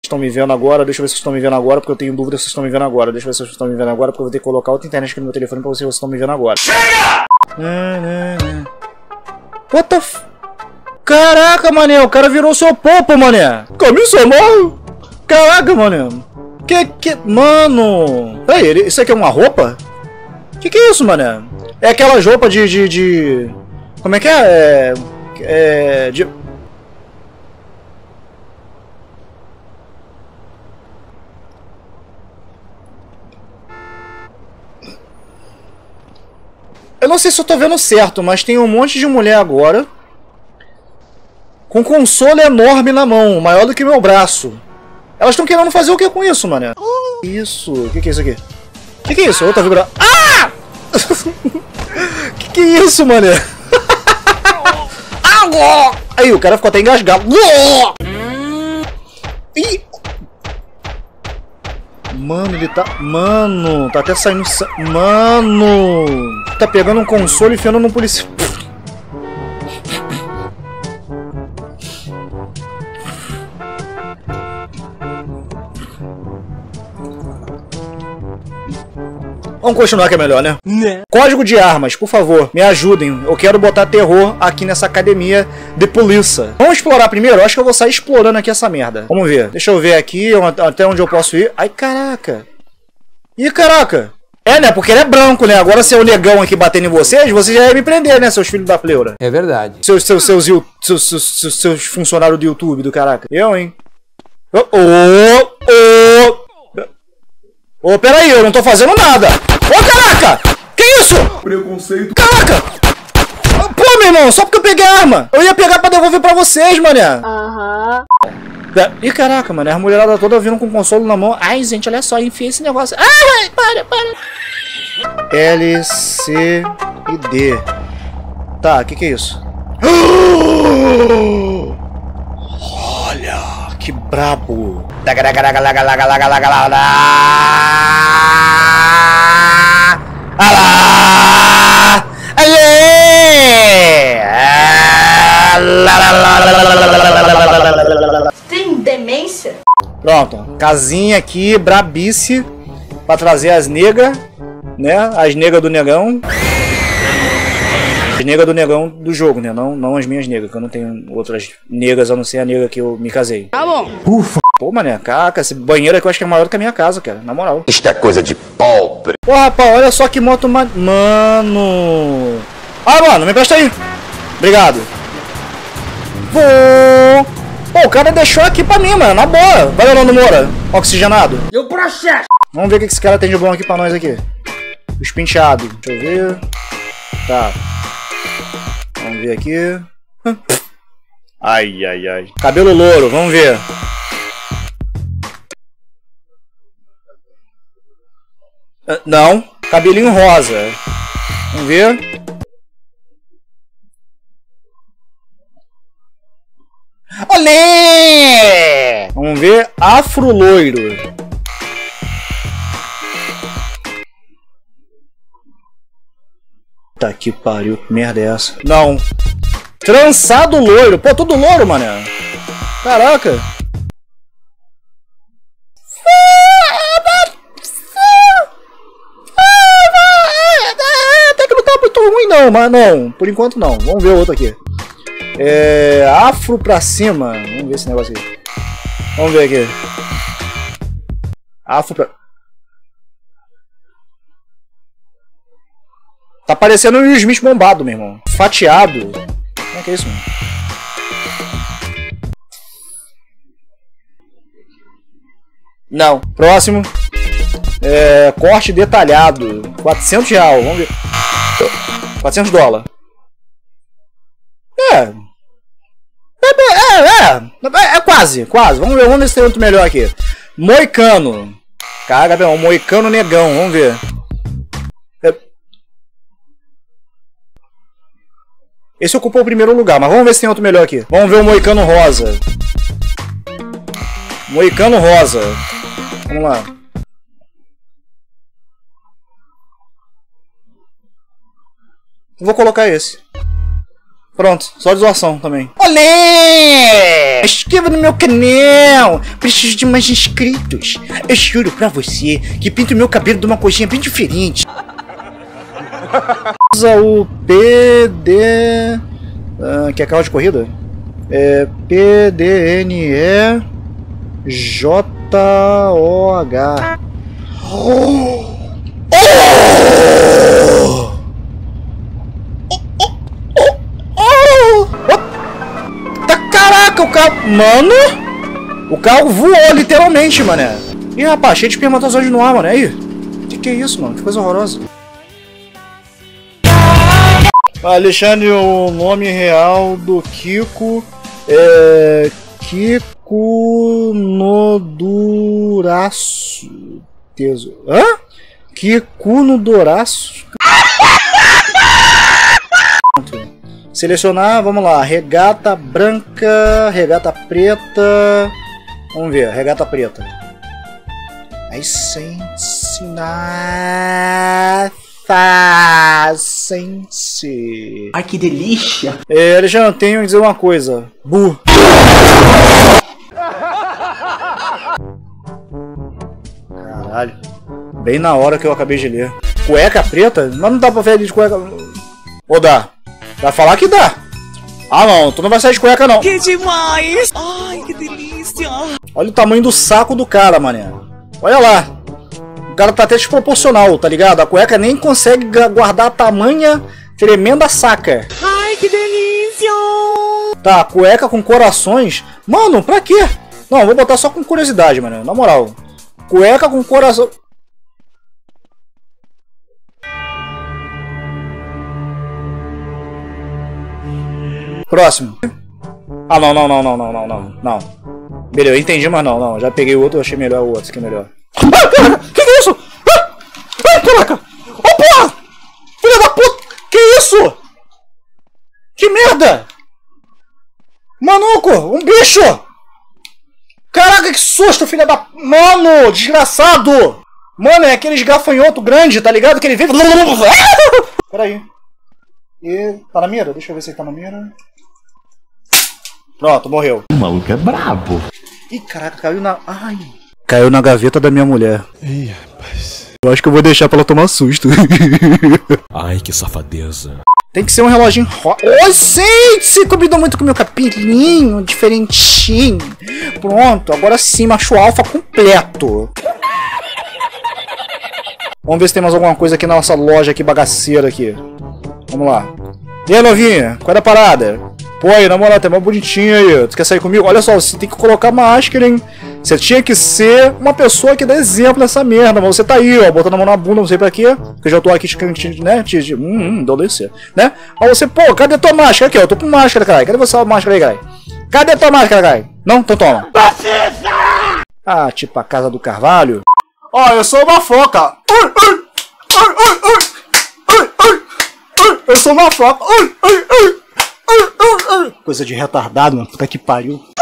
estão me vendo agora. Deixa eu ver se vocês estão me vendo agora, porque eu tenho dúvida se vocês estão me vendo agora. Deixa eu ver se vocês estão me vendo agora, porque eu vou ter que colocar outra internet aqui no meu telefone pra vocês estão me vendo agora. Chega! What the f... Caraca, mané, o cara virou seu popo, mané. Camisa mal. Caraca, mané. Mano. Peraí, isso aqui é uma roupa? Que é isso, mané? É aquelas roupas de... Como é que é? Eu não sei se eu tô vendo certo, mas tem um monte de mulher agora com console enorme na mão, maior do que meu braço. Elas estão querendo fazer o que com isso, mané? Isso. O que é isso aqui? O que é isso? Outra vibração. Ah! Que é isso, mané? Aí, o cara ficou até engasgado. Ih! Mano, ele tá... Mano, tá até saindo... Mano! Tá pegando um console e enfiando num policial. Vamos continuar que é melhor, né? Código de armas, por favor, me ajudem. Eu quero botar terror aqui nessa academia de polícia. Vamos explorar primeiro? Eu acho que eu vou sair explorando aqui essa merda. Vamos ver. Deixa eu ver aqui até onde eu posso ir. Ai, caraca. Ih, caraca. É, né? Porque ele é branco, né? Agora se é o negão aqui batendo em vocês, vocês já iam me prender, né? Seus filhos da pleura. É verdade. Seus funcionários do YouTube do caraca. Eu, hein? Ô, peraí, eu não tô fazendo nada. Ô, caraca! Que isso? Preconceito. Caraca! Pô, meu irmão, só porque eu peguei a arma. Eu ia pegar pra devolver pra vocês, mané. Ih, caraca, mano, as mulheradas todas vindo com o console na mão. Ai, gente, olha só, enfia esse negócio. Ai, para. L, C e D. Tá, o que é isso? Olha, que brabo. Tem demência? Pronto, casinha aqui, brabice, pra trazer as negas, né? As negas do negão. As negas do negão do jogo, né? Não as minhas negas, que eu não tenho outras negas a não ser a nega que eu me casei. Tá bom. Ufa. Pô, mané, caraca, esse banheiro aqui eu acho que é maior do que a minha casa, cara, na moral. Isto é coisa de pobre. Pô, rapaz, olha só que moto, mano. Ah, mano, me empresta aí. Obrigado. Pô, o cara deixou aqui pra mim, mano, na boa. Vai lá no Moura, oxigenado. E o processo? Vamos ver o que esse cara tem de bom aqui pra nós aqui. Os penteados. Deixa eu ver. Tá. Vamos ver aqui. Ai. Cabelo louro, vamos ver. Não. Cabelinho rosa. Vamos ver. Olê! Vamos ver. Afro loiro. Tá que pariu, que merda é essa? Não. Trançado loiro. Pô, tudo loiro, mané. Caraca. Até que não tá muito ruim não, mas não. Por enquanto não. Vamos ver o outro aqui. Afro pra cima. Vamos ver esse negócio aqui. Vamos ver aqui. Afro pra... Tá parecendo o Will Smith bombado, meu irmão. Fatiado. Como é que é isso, mano? Não. Próximo. Corte detalhado. 400 reais. Vamos ver. 400 dólares. É quase. Vamos ver se tem outro melhor aqui. Moicano. Caraca, meu, moicano negão. Vamos ver. Esse ocupou o primeiro lugar, mas vamos ver se tem outro melhor aqui. Vamos ver o moicano rosa. Moicano rosa. Vamos lá. Vou colocar esse. Pronto, só de zoação também. Olê! Inscreva no meu canal. Preciso de mais inscritos. Eu juro pra você que pinto meu cabelo de uma coisinha bem diferente. Usa o PD... que é carro de corrida? É PDNE-JOH. Caraca, o carro... Mano! O carro voou, literalmente, mané. Ih, rapaz, cheio de espermatozoide no ar, mano. Aí. Que é isso, mano? Que coisa horrorosa. Alexandre, o nome real do Kiko é... Kiko Nodoraço. Hã? Kiko Nodoraço? Selecionar, vamos lá, regata branca, regata preta, vamos ver, regata preta. Aí sense, sense. Ai, que delícia! Alexandre, tenho que dizer uma coisa. Bu. Caralho. Bem na hora que eu acabei de ler. Cueca preta? Mas não dá pra ver de cueca. Ou dá? Vai falar que dá. Ah não, tu não vai sair de cueca não. Que demais! Ai, que delícia! Olha o tamanho do saco do cara, mané. Olha lá. O cara tá até desproporcional, tá ligado? A cueca nem consegue guardar a tamanha tremenda saca. Ai, que delícia! Tá, cueca com corações. Mano, pra quê? Não, vou botar só com curiosidade, mano. Na moral. Cueca com coração. Próximo. Ah, não. Beleza, eu entendi, mas não. Já peguei o outro, eu achei melhor o outro. Esse aqui é melhor. Ah, caraca! Que é isso? Ai, caraca! Ô, porra! Filha da puta! Que isso? Que merda! Manuco! Um bicho! Caraca, que susto, filha da... Mano, desgraçado! Mano, é aqueles gafanhoto grande, tá ligado? Que ele vem... Pera aí. E... Tá na mira? Deixa eu ver se ele tá na mira. Pronto, morreu. O maluco é brabo. Ih, caraca, caiu na... Ai. Caiu na gaveta da minha mulher. Ih, rapaz. Eu acho que eu vou deixar pra ela tomar susto. Ai, que safadeza. Tem que ser um reloginho rosa. Ô, gente! Combinou muito com o meu cabelinho, diferentinho. Pronto, agora sim, macho alfa completo. Vamos ver se tem mais alguma coisa aqui na nossa loja aqui, bagaceira aqui. Vamos lá. E aí, novinha? Qual é a parada? Pô, aí, na moral, tá mais bonitinho aí. Tu quer sair comigo? Olha só, você tem que colocar máscara, hein? Você tinha que ser uma pessoa que dá exemplo nessa merda, mas você tá aí, ó, botando a mão na bunda, não sei pra quê. Porque eu já tô aqui, né? Adolescer, né? Mas você, pô, cadê tua máscara? Aqui, ó, eu tô com máscara, caralho. Cadê você a máscara aí, caralho? Cadê tua máscara, caralho? Não? Então toma. Ah, tipo a Casa do Carvalho. Ó, eu sou uma foca. Eu sou uma foca. Coisa de retardado, mano. Puta que pariu.